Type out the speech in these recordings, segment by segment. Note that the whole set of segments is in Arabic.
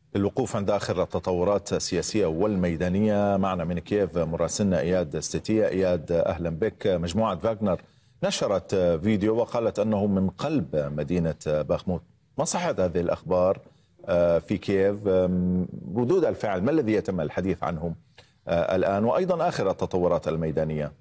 للوقوف عند آخر التطورات السياسية والميدانية معنا من كييف مراسلنا إياد ستيتية. إياد، أهلا بك. مجموعة فاغنر نشرت فيديو وقالت أنه من قلب مدينة باخموت. ما صحة هذه الأخبار في كييف؟ ردود الفعل ما الذي يتم الحديث عنه الآن، وأيضا آخر التطورات الميدانية؟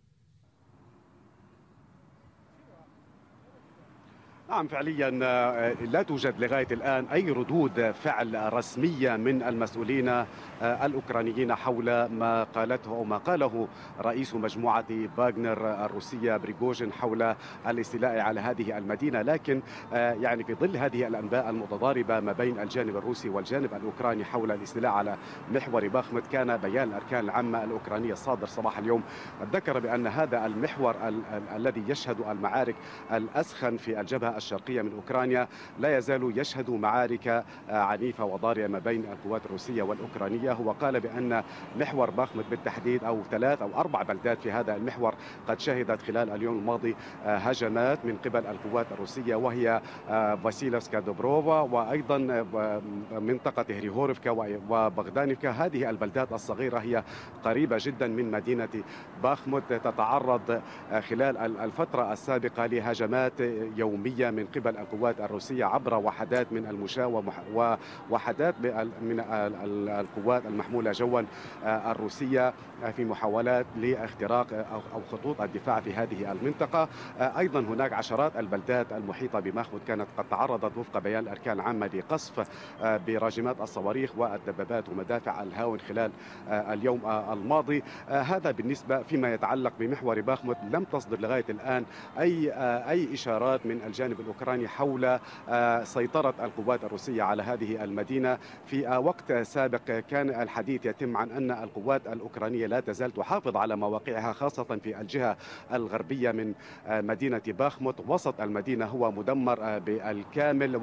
نعم، فعليا لا توجد لغاية الآن أي ردود فعل رسمية من المسؤولين الأوكرانيين حول ما قالته أو ما قاله رئيس مجموعة فاغنر الروسية بريغوجين حول الاستيلاء على هذه المدينة. لكن يعني في ظل هذه الأنباء المتضاربة ما بين الجانب الروسي والجانب الأوكراني حول الاستيلاء على محور باخمت، كان بيان الأركان العامة الأوكرانية الصادر صباح اليوم قد ذكر بأن هذا المحور الذي يشهد المعارك الأسخن في الجبهة الشرقية من أوكرانيا لا يزال يشهد معارك عنيفة وضارية ما بين القوات الروسية والأوكرانية. هو قال بأن محور باخمت بالتحديد أو 3 أو 4 بلدات في هذا المحور قد شهدت خلال اليوم الماضي هجمات من قبل القوات الروسية، وهي فاسيلفسكا دوبروفا وأيضا منطقة هريهورفكا وبغدانفكا. هذه البلدات الصغيرة هي قريبة جدا من مدينة باخمت، تتعرض خلال الفترة السابقة لهجمات يومية من قبل القوات الروسية عبر وحدات من المشاة ووحدات من القوات المحمولة جوا الروسية في محاولات لاختراق أو خطوط الدفاع في هذه المنطقة. أيضا هناك عشرات البلدات المحيطة بماخمود كانت قد تعرضت وفق بيان الأركان العامة لقصف براجمات الصواريخ والدبابات ومدافع الهاون خلال اليوم الماضي. هذا بالنسبة فيما يتعلق بمحور باخمود. لم تصدر لغاية الآن أي إشارات من الجانب الأوكراني حول سيطرة القوات الروسية على هذه المدينة. في وقت سابق كان الحديث يتم عن أن القوات الأوكرانية لا تزال تحافظ على مواقعها، خاصة في الجهة الغربية من مدينة باخموت. وسط المدينة هو مدمر بالكامل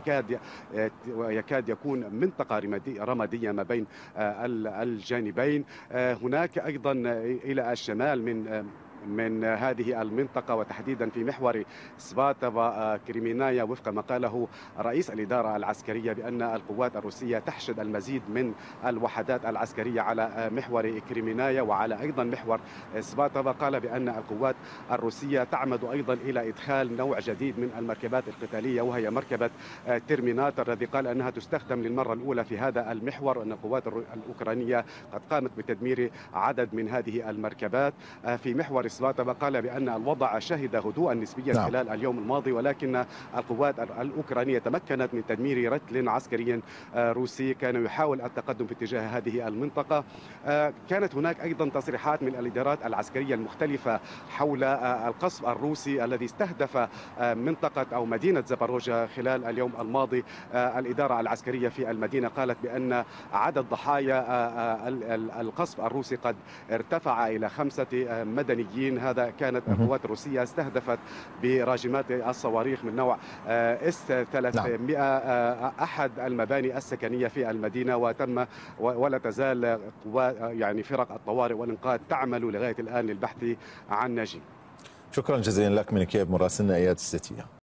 ويكاد يكون منطقة رمادية ما بين الجانبين. هناك أيضا إلى الشمال من هذه المنطقة وتحديدا في محور سفاتوفا كريمينايا، وفق ما قاله رئيس الإدارة العسكرية بأن القوات الروسية تحشد المزيد من الوحدات العسكرية على محور كريمينايا وعلى أيضا محور سفاتوفا. قال بأن القوات الروسية تعمد أيضا إلى إدخال نوع جديد من المركبات القتالية، وهي مركبة ترميناتر، الذي قال أنها تستخدم للمرة الأولى في هذا المحور، وأن القوات الأوكرانية قد قامت بتدمير عدد من هذه المركبات. في محور سفاتوفا قال بأن الوضع شهد هدوءا نسبيا خلال اليوم الماضي، ولكن القوات الأوكرانية تمكنت من تدمير رتل عسكري روسي كان يحاول التقدم في اتجاه هذه المنطقة. كانت هناك أيضا تصريحات من الإدارات العسكرية المختلفة حول القصف الروسي الذي استهدف منطقة أو مدينة زاباروجا خلال اليوم الماضي. الإدارة العسكرية في المدينة قالت بأن عدد ضحايا القصف الروسي قد ارتفع إلى 5 مدنيين. هذا كانت القوات الروسية استهدفت براجمات الصواريخ من نوع اس 300 أحد المباني السكنية في المدينة، ولا تزال يعني فرق الطوارئ والإنقاذ تعمل لغاية الآن للبحث عن ناجين. شكرا جزيلا لك من كييف مراسلنا إياد ستيتية.